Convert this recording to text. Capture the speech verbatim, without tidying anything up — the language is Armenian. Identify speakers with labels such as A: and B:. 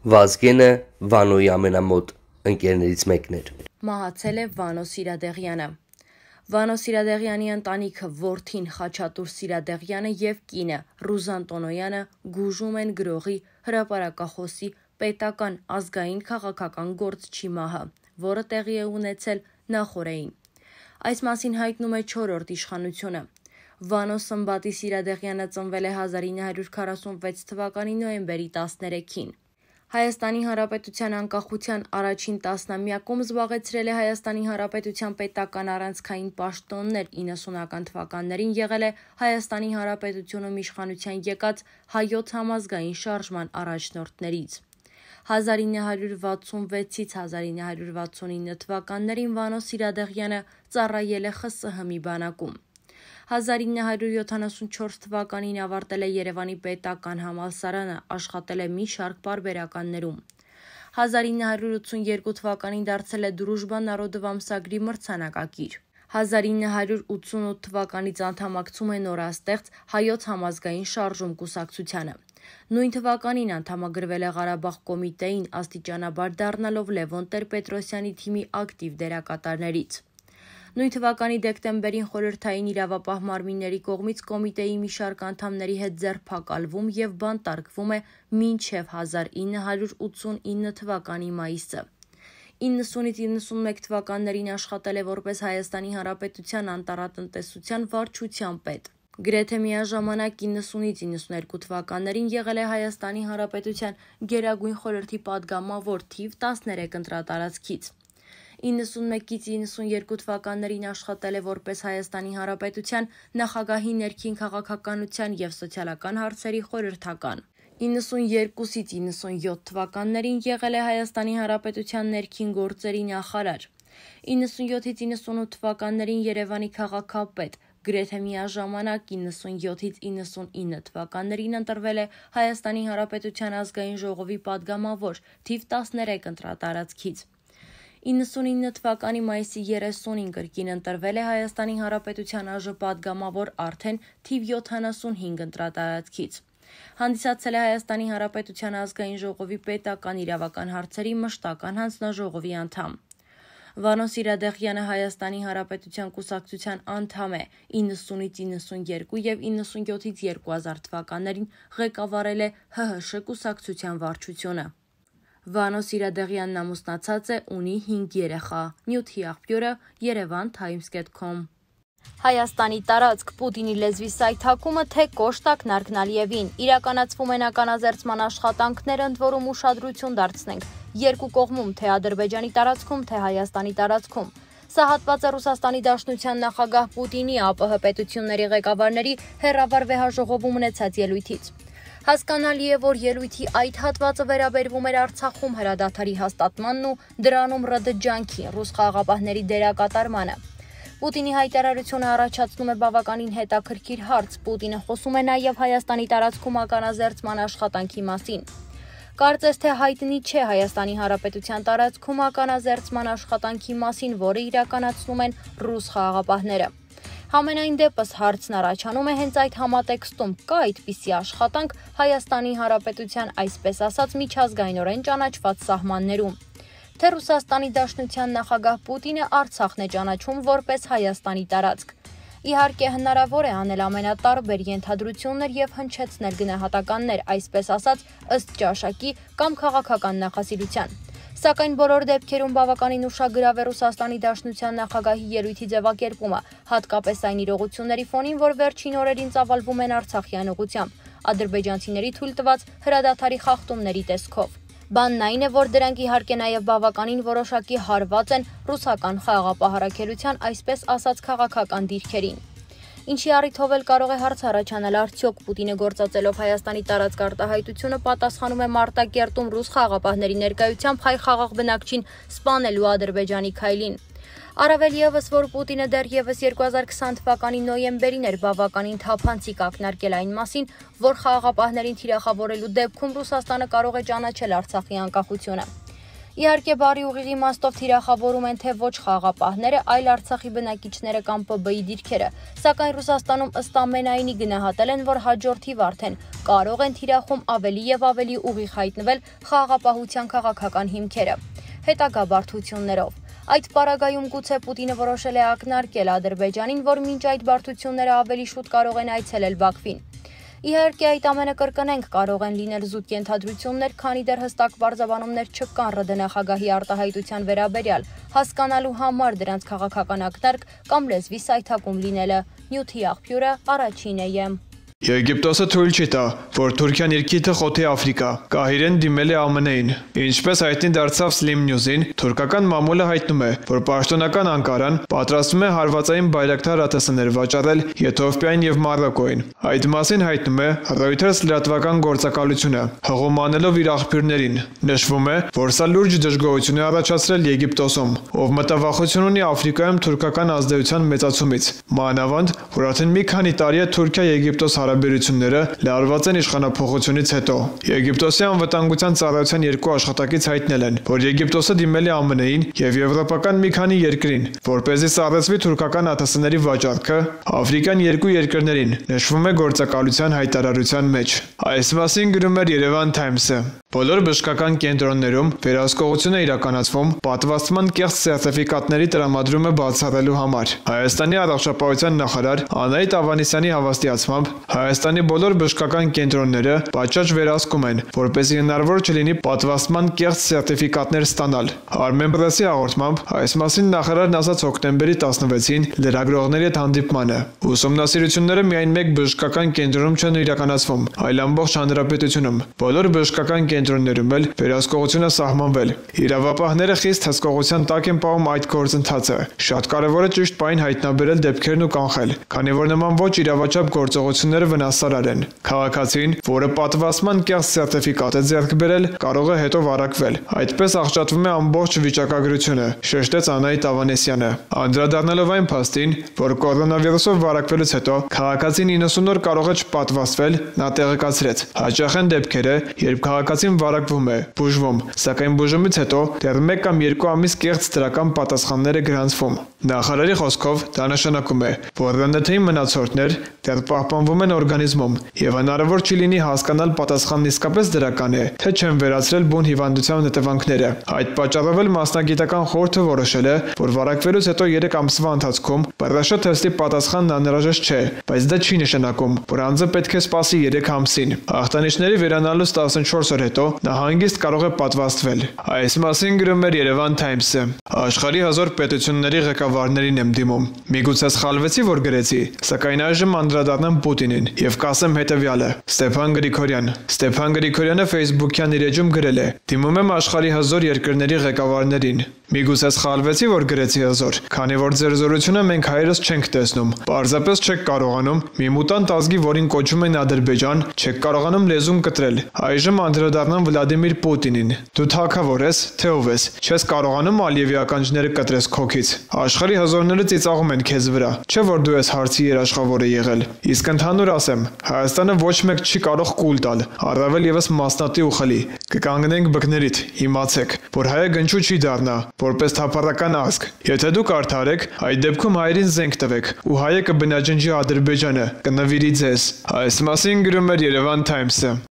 A: Վազգենը Վանոյի ամենամոտ ընկերներից մեկն էր։
B: Մահացել է Վանո Սիրադեղյանը։ Վանո Սիրադեղյանի ընտանիքը որդին Խաչատուր Սիրադեղյանը և կինը Ռուզան Տոնոյանը գուժում են գրողի, հրապարակախոսի, պետական, ազգային քաղաքական գործչի մահը, որը տեղի է ունեցել նախօրեին։ Այս մասին հայտնում է չորրորդ իշխանությունը։ Վանո Սմբատի Սիրադեղյանը ծնվել է հազար ինը հարյուր քառասունվեց թվականի նոյեմբերի տասներեքին։ Հայաստանի Հանրապետության անկախության առաջին տասնամյակում զբաղեցրել է Հայաստանի Հանրապետության պետական առանցքային պաշտոններ, իննսունական թվականներին եղել է Հայաստանի Հանրապետությունում իշխանության եկած հայոց համազգային շարժման առաջնորդներից։ հազար ինը հարյուր վաթսունվեցից հազար ինը հարյուր վաթսունինը թվականներին Վանո Սիրադեղյանը ծառայել է Խ Ս Հ-ի բանակում։ հազար ինը հարյուր յոթանասունչորս թվականին ավարտել է Երևանի պետական համալսարանը, աշխատել է մի շարք պարբերականներում։ հազար ինը հարյուր ութսունյերկու թվականին դարձել է Դրուժբա Նարոդով ամսագրի մրցանակակիր։ հազար ինը հարյուր ութսունութ թվականից անդամակցում է նորաստեղծ Հայոց համազգային շարժում կուսակցությանը։ Նույն թվականին անդամագրվել է Ղարաբաղ կոմիտեին, աստիճանաբար դառնալով Լևոն Տեր-Պետրոսյանի թիմի ակտիվ դերակատարներից։ Նույն թվականի դեկտեմբերին խորհրդային իրավապահ մարմինների կողմից կոմիտեի մի շարք անդամների հետ ձերբակալվում և բանտարկվում է մինչև հազար ինը հարյուր ութսունինը թվականի մայիսը։ իննսունից իննսունմեկ թվականներին աշխատել է որպես Հայաստանի Հանրապետության անտառատնտեսության վարչության պետ։ Գրեթե միաժամանակ իննսունից իննսուներկու թվականներին եղել է Հայաստանի Հանրապետության Գերագույն խորհրդի պատգամավոր թիվ տասներեք ընտրատարածքից։ իննսունմեկից իննսուներկու թվականներին աշխատել է որպես Հայաստանի Հանրապետության նախագահի ներքին քաղաքականության և սոցիալական հարցերի խորհրդական։ իննսուներկուսից իննսունյոթ թվականներին եղել է Հայաստանի Հանրապետության ներքին գործերի նախարար։ իննսունյոթից իննսունութ թվականներին Երևանի քաղաքապետ, գրեթե միաժամանակ իննսունյոթից իննսունինը թվականներին ընտրվել է Հայաստանի Հանրապետության ազգային ժողովի պատգամավոր թիվ տասներեք ընտրատարածքից։ իննսունինը թվականի մայիսի երեսունին կրկին ընտրվել է Հայաստանի Հանրապետության ԱԺ պատգամավոր արդեն թիվ յոթանասունհինգ ընտրատարածքից։ Հանդիսացել է Հայաստանի Հանրապետության ազգային ժողովի պետական իրավական հարցերի մշտական հանձնաժողովի անդամ։ Վանո Սիրադեղյանը Հայաստանի Հանրապետության կուսակցության անդամ է, իննսունից իննսուներկու և իննսունյոթից երկու հազար թվականներին ղեկավարել է Հ Հ Շ կուսակցության վարչությունը։ Վանո Սիրադեղյանն ամուսնացած է, ունի հինգ երեխա։ Նյութի աղբյուրը Երևան Թայմս դոտ քոմ։ Հայաստանի տարածք Պուտինի լեզվի սայթակումը թե կոշտ ակնարկն Ալիևին։ Իրականացվում են ականազերծման աշխատանքներ, ընդ որում ուշադրություն դարձնենք երկու կողմում, թե Ադրբեջանի տարածքում, թե Հայաստանի տարածքում։ Սա հատված է Ռուսաստանի Դաշնության նախագահ Պուտինի ԱՊՀ պետությունների ղեկավարների հեռավար վեհաժողովում ունեցած ելույթից։ Հասկանալի է, որ ելույթի այդ հատվածը վերաբերվում էր Արցախում հրադադարի հաստատմանն ու դրանում ՌԴ ջանքի, ռուս խաղաղապահների դերակատարմանը։ Պուտինի հայտարարությունը առաջացնում է բավականին հետաքրքիր հարց։ Պուտինը խոսում է նաև Հայաստանի տարածքում ականազերծման աշխատանքի մասին։ Կարծես թե հայտնի չէ Հայաստանի Հանրապետության տարածքում ականազերծման աշխատանքի մասին, որը իրականացնում են ռուս խաղաղապահները։ Համենայն դեպս հարցն առաջանում է հենց այդ համատեքստում, կա այդպիսի աշխատանք Հայաստանի Հանրապետության այսպես ասած միջազգայինորեն ճանաչված սահմաններում։ Թե Ռուսաստանի Դաշնության նախագահ Պուտինը Արցախն է ճանաչում որպես Հայաստանի տարածք։ Իհարկե հնարավոր է անել ամենատարբեր ենթադրություններ և հնչեցնել գնահատականներ, այսպես ասած ըստ ճաշակի կամ քաղաքական նախասիրության։ Սակայն բոլոր դեպքերում բավականին ուշագրավ է Ռուսաստանի Դաշնության նախագահի ելույթի ձևակերպումը, հատկապես այն իրողությունների ֆոնին, որ վերջին օրերին ծավալվում են Արցախյան ուղղությամբ, ադրբեջանցիների թույլ տված հրադադարի խախտումների տեսքով։ Բանն այն է, որ դրանք իհարկե նաև բավականին որոշակի հարված են ռուսական խաղաղապահարակելության այսպես ասած քաղաքական դիրքերին։ Ինչի առիթով էլ կարող է հարց առաջանալ, արդյոք Պուտինը գործածելով Հայաստանի տարածք արտահայտությունը պատասխանում է Մարտակերտում ռուս խաղաղապահների ներկայությամբ հայ խաղաղ բնակչին սպանելու Ադրբեջանի քայլին։ Առավել ևս, որ Պուտինը դեռևս երկու հազար քսան թվականի նոյեմբերին էր բավականին թափանցիկ ակնարկել այն մասին, որ խաղաղապահներին թիրախավորելու դեպքում Ռուսաստանը կարող է ճանաչել Արցախի անկախությունը։ Իհարկե բառի ուղիղ իմաստով թիրախավորում են թե ոչ խաղաղապահները, այլ Արցախի բնակիչները կամ Պ B-ի դիրքերը, սակայն Ռուսաստանում ըստ ամենայնի գնահատել են, որ հաջորդ թիվ արդեն կարող են թիրախում ավելի եւ ավելի ուղիղ հայտնվել խաղաղապահության քաղաքական հիմքերը։ Հետագա բարդություններով Այդ պարագայում գուցե Պուտինը որոշել է ակնարկել Ադրբեջանին, որ մինչ այդ բարդությունները ավելի շուտ կարող են այցելել Բաքվին։ Իհարկե այդ ամենը կրկնենք կարող են լինել զուտ ենթադրություններ, քանի դեռ հստակ պարզաբանումներ չկան ՌԴ նախագահի արտահայտության վերաբերյալ, հասկանալու համար դրանց քաղաքական ակնարկ կամ լեզվի սայթակում լինելը։ Նյութի աղբյուրը առաջինը է։
C: Եգիպտոսը թույլ չի տա, որ Թուրքիան իր քիթը խոթի Աֆրիկա, Կահիրեն դիմել է ԱՄՆ-ին։ Ինչպես հայտնի դարձավ Slim News-ին, թուրքական մամուլը հայտնում է, որ պաշտոնական Անկարան պատրաստվում է հարվածային բայրակտար ԱԹՍ-ներ վաճառել Եթովպիային եւ Մարոկկոյին։ Այդ մասին հայտնում է Reuters լրատվական գործակալությունը, հղում անելով իր աղբյուրներին։ Նշվում է, որ սա լուրջ դժգոհություն է առաջացրել Եգիպտոսում, ով մտավախություն ունի Աֆրիկայում թուրքական ազդեցության մեծացումից։ Մանավանդ, որ արդեն մի քանի տարի է Թուրքիա-Եգիպտոս հարաբերությունները լարված են իշխանափոխությունից հետո։ Եգիպտոսի անվտանգության ծառայության երկու աշխատակից հայտնել են, որ Եգիպտոսը դիմել է ԱՄՆ-ին եւ եվրոպական մի քանի երկրին, որպեսզի սառեցվի թուրքական ԱԹՍ-ների վաճառքը Աֆրիկյան երկու երկրներին, նշվում է գործակալության հայտարարության մեջ։ Այս մասին գրում էր Երևան Times-ը։ Բոլոր բժշկական կենտրոններում վերահսկողություն է իրականացվում պատվաստման կեղծ սերտիֆիկատների տրամադրումը բացառելու համար։ Հայաստանի առողջապահության նախարար Անահիտ Ավանեսյանի հավաստիացմամբ Հայաստանի բոլոր բժշկական կենտրոնները պատշաճ վերահսկում են, որպեսզի հնարավոր չլինի պատվաստման կեղծ սերտիֆիկատներ ստանալ։ Armenpress-ի հաղորդմամբ այս մասին նախարարն ասաց հոկտեմբերի տասնվեցին լրագրողների հետ հանդիպմանը։ Ուսումնասիրությունները միայն մեկ բժշկական կենտրոնում չեն իրականացվում, այլ ամբողջ հանրապետությունում։ Բոլոր բժշկական կենտրոններում էլ վերահսկողությունը սահմանվել։ Իրավապահները խիստ հսկողության տակ են պահում այդ գործընթացը։ Շատ կարևոր է ճիշտ պահին հայտնաբերել դեպքերն ու կանխել, քանի որ նման ոչ իրավաչափ գործողությունները վնասարար են։ Քաղաքացին, որը պատվաստման կեղծ սերտիֆիկատ է ձեռք բերել, կարող է հետո վարակվել։ Այդպես աղճատվում է ամբողջ վիճակագրությունը, շեշտեց Անահիտ Ավանեսյանը։ Անդրադառնալով այն փաստին, որ կորոնավիրուսով վարակվելուց հետո քաղաքացին իննսուն օր կարող է չպատվաստվել, նա տեղեկացրեց. հաճախ են դեպքերը, երբ քաղաքացին վարակվում է, բուժվում, սակայն բուժումից հետո դեռ մեկ կամ երկու ամիս կեղծ դրական պատասխաններ է գրանցվում։ Նախարարի խոսքով դա նշանակում է, որ ՌՆԹ-ի մնացորդներ դեռ պահպանվում են օրգանիզմում եւ հնարավոր չի լինի հասկանալ պատասխանն իսկապես դրական է, թե չեն վերացրել բուն հիվանդության հետևանքները։ Այդ պատճառով էլ մասնագիտական խորհուրդը որոշել է, որ վարակվելուց հետո երեք ամսվա ընթացքում ՊՌՇ թեստի պատասխանն անհրաժեշտ չէ, բայց դա չի նշանակում, որ անձը պետք է սպասի երեք ամսին։ Ախտանիշների վերանալուց տասնչորս օր հետո նա հանգիստ կարող է պատվաստվել։ Այս մասին գրում էր Երևան Times-ը։ Աշխարհի հազար պետությունների ղեկավարներին եմ դիմում։ Միգուցե սխալվեցի, որ գրեցի, սակայն այժմ անդրադառնամ Պուտինին եւ կասեմ հետեւյալը. Ստեփան Գրիգորյան։ Ստեփան Գրիգորյանը Facebook-յան իր էջում գրել է. Դիմում եմ աշխարհի հազար երկրների ղեկավարներին։ Միգուցե սխալվեցի, որ գրեցի հազար, քանի որ ձեր զորությունը մենք հայերս չենք տեսնում։ Պարզապես չեք կարողանում մի մուտանտ ազգի, որին կոչում են Ադրբեջան, չեք կարողանում լեզուն կտրել։ Այժմ անդրադառնամ Վլադիմիր Պուտինին։ Դու թագավոր ես, թե ով ես։ Չես կարողանում Ալիևի ականջները կտրես քոքից։ Աշխարհի հազարները ծիծաղում են քեզ վրա։ Չէ՞ որ դու ես հարցի երաշխավորը եղել։ Իսկ ընդհանուր ասեմ, Հայաստանը ոչ մեկ չի կարող կուլ տալ, առավել եւս մասնատի ու խլի։ Կկանգնենք բկներիդ, իմացեք, որ հայը գնչու չի դառնա, որպես թափառական ազգ։ Եթե դուք արդար եք, այդ դեպքում հայերին զենք տվեք, ու հայը կբնաջնջի Ադրբեջանը, կնվիրի ձեզ։ Այս մասին գրում էր Երևան Times-ը։